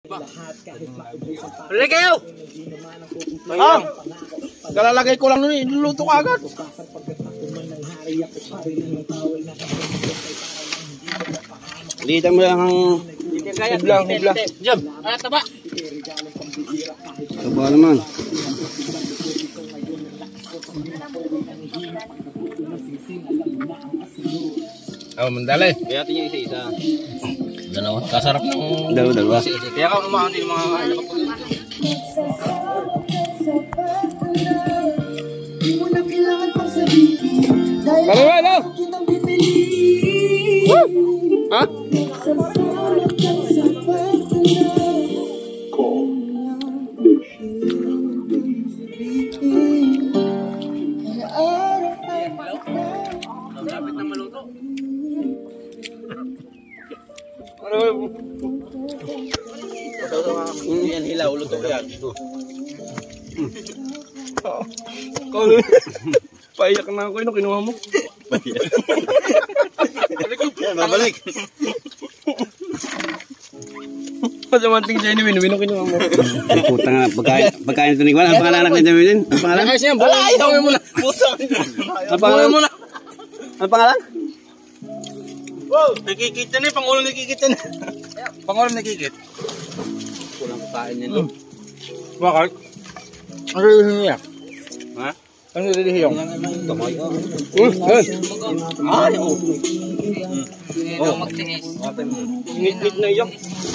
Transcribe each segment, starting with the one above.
Balik kayo! Ah! Kalalagay ko lang nun, iluluto ka agad. Litan mo lang ang hiblang. Jam! Alat na ba? Taba naman. Oh, mandali. Kaya natin yung isa-isa. Dalawa. Kasarap ng... Dalawa. Kaya ka umahan din mga Dalawa lang! Ha? Lapit na maluto. Yan hilaw, luto yan. Paiyak na ako, kinuha mo. Babalik. Masamanting genuine, kinuha mo. Puta nga, pagkain ito ni Juan. Ang pangalan ni Jamilin? Ang pangalan? Ayos yan, buhay mo na. Ang pangalan mo na. Ang pangalan? Wow, nakikit na eh, Pangulo nakikit na. Pangalan nakikit. Kulang kain yan. Bakit? Ano rin niya? Ha? Ano rin niya? Kamay. Ay, oh. Oh, magtingis. Ngit-ngit na iyak.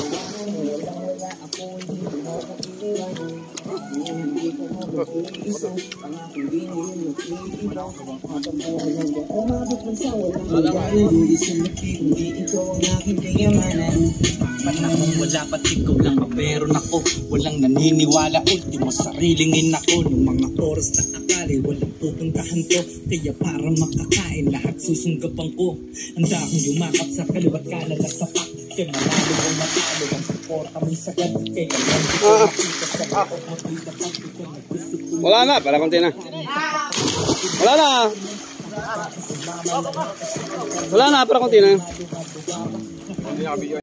Panahon wala ba't ikaw lang pero nako walang naniniwala ultimo sariling inako ng mga oras na akali walang pupuntahan ko kaya para makakain lahat susunggapan ko handa akong yumakap sa kaliwat kanan at sapat kaya marami kong matalo ang suporta mong sagad kaya lang ko makita sa ako makita pag ito nagdisipin. Wala na, para konti na. Wala na. Wala na, para konti na.